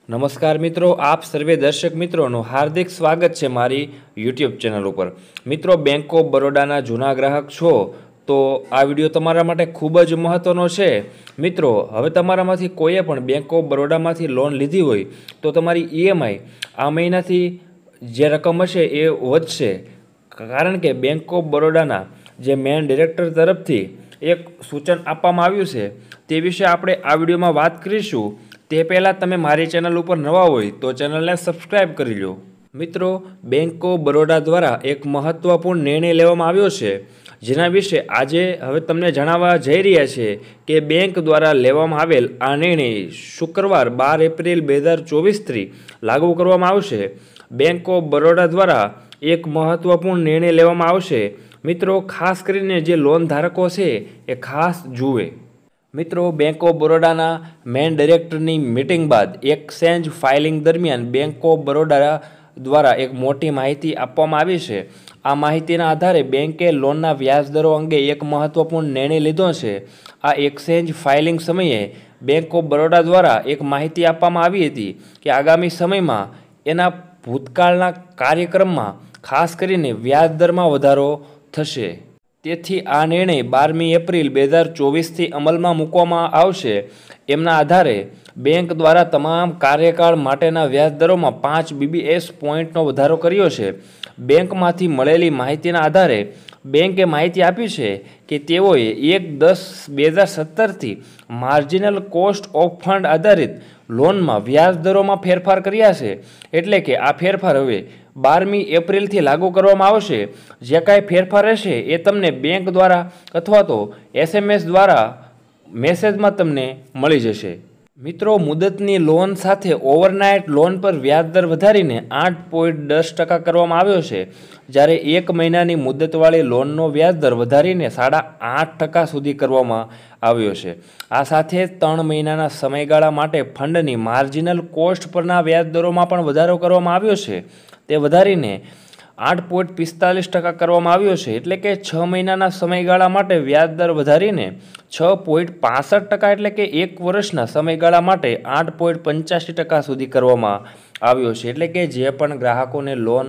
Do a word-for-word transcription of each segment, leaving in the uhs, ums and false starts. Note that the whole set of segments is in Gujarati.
નમસ્કાર મિત્રો, આપ સર્વે દર્શક મિત્રોનું હાર્દિક સ્વાગત છે મારી યુટ્યુબ ચેનલ ઉપર। મિત્રો, બેંક ઓફ બરોડાના જૂના ગ્રાહક છો તો આ વિડીયો તમારા માટે ખૂબ જ મહત્ત્વનો છે। મિત્રો, હવે તમારામાંથી કોઈએ પણ બેંક ઓફ બરોડામાંથી લોન લીધી હોય તો તમારી ઈએમઆઈ આ મહિનાથી જે રકમ હશે એ વધશે, કારણ કે બેંક ઓફ બરોડાના જે મેન ડિરેક્ટર તરફથી એક સૂચન આપવામાં આવ્યું છે તે વિશે આપણે આ વિડીયોમાં વાત કરીશું। તે પહેલાં તમે મારી ચેનલ ઉપર નવા હોય તો ચેનલને સબસ્ક્રાઈબ કરી લો। મિત્રો, બેંક ઓફ બરોડા દ્વારા એક મહત્ત્વપૂર્ણ નિર્ણય લેવામાં આવ્યો છે, જેના વિશે આજે હવે તમને જણાવવા જઈ રહ્યા છે કે બેંક દ્વારા લેવામાં આવેલ આ નિર્ણય શુક્રવાર બાર એપ્રિલ બે હજાર ચોવીસથી લાગુ કરવામાં આવશે। બેંક ઓફ બરોડા દ્વારા એક મહત્ત્વપૂર્ણ નિર્ણય લેવામાં આવશે। મિત્રો, ખાસ કરીને જે લોન ધારકો છે એ ખાસ જુએ। મિત્રો, બેંક ઓફ બરોડાના મેન ડિરેક્ટરની મિટિંગ બાદ એક્સચેન્જ ફાઇલિંગ દરમિયાન બેંક ઓફ બરોડા દ્વારા એક મોટી માહિતી આપવામાં આવી છે। આ માહિતીના આધારે બેંકે લોનના વ્યાજદરો અંગે એક મહત્ત્વપૂર્ણ નિર્ણય લીધો છે। આ એક્સચેન્જ ફાઇલિંગ સમયે બેંક ઓફ બરોડા દ્વારા એક માહિતી આપવામાં આવી હતી કે આગામી સમયમાં એના ભૂતકાળના કાર્યક્રમમાં ખાસ કરીને વ્યાજદરમાં વધારો થશે। તેથી આ નિર્ણય બારમી એપ્રિલ બે હજાર ચોવીસથી અમલમાં મૂકવામાં આવશે। એમના આધારે બેંક દ્વારા તમામ કાર્યકાળ માટેના વ્યાજદરોમાં પાંચ બીબીએસ પોઈન્ટનો વધારો કર્યો છે। બેંકમાંથી મળેલી માહિતીના આધારે બેંકે માહિતી આપી છે કે તેઓએ એક દસ બે હજાર સત્તરથી માર્જિનલ કોસ્ટ ઓફ ફંડ આધારિત લોનમાં વ્યાજદરોમાં ફેરફાર કર્યા છે, એટલે કે આ ફેરફાર હવે બારમી એપ્રિલથી લાગુ કરવામાં આવશે। જે કાંઈ ફેરફાર રહેશે એ તમને બેંક દ્વારા અથવા તો એસએમએસ દ્વારા મેસેજમાં તમને મળી જશે। મિત્રો, મુદતની લોન સાથે ઓવરનાઇટ લોન પર વ્યાજદર વધારીને આઠ પોઈન્ટ દસ ટકા કરવામાં આવ્યો છે, જ્યારે એક મહિનાની મુદતવાળી લોનનો વ્યાજદર વધારીને સાડા આઠ ટકા સુધી કરવામાં આવ્યો છે। આ સાથે ત્રણ મહિનાના સમયગાળા માટે ફંડની માર્જિનલ કોસ્ટ પરના વ્યાજદરોમાં પણ વધારો કરવામાં આવ્યો છે। તે વધારીને આઠ પોઈન્ટ પિસ્તાલીસ ટકા કરવામાં આવ્યો છે, એટલે કે છ મહિનાના સમયગાળા માટે વ્યાજદર વધારીને છ પોઈન્ટ પાસઠ ટકા એટલે કે એક વર્ષના સમયગાળા માટે આઠ પોઈન્ટ પંચ્યાસી ટકા સુધી કરવામાં આવ્યો છે। એટલે કે જે પણ ગ્રાહકોને લોન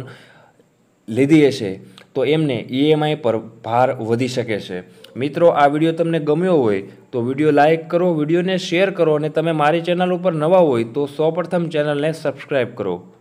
લીધી હશે તો એમને ઈએમઆઈ પર ભાર વધી શકે છે। મિત્રો, આ વિડીયો તમને ગમ્યો હોય તો વિડીયો લાઇક કરો, વિડીયોને શેર કરો અને તમે મારી ચેનલ ઉપર નવા હોય તો સૌપ્રથમ ચેનલને સબસ્ક્રાઈબ કરો।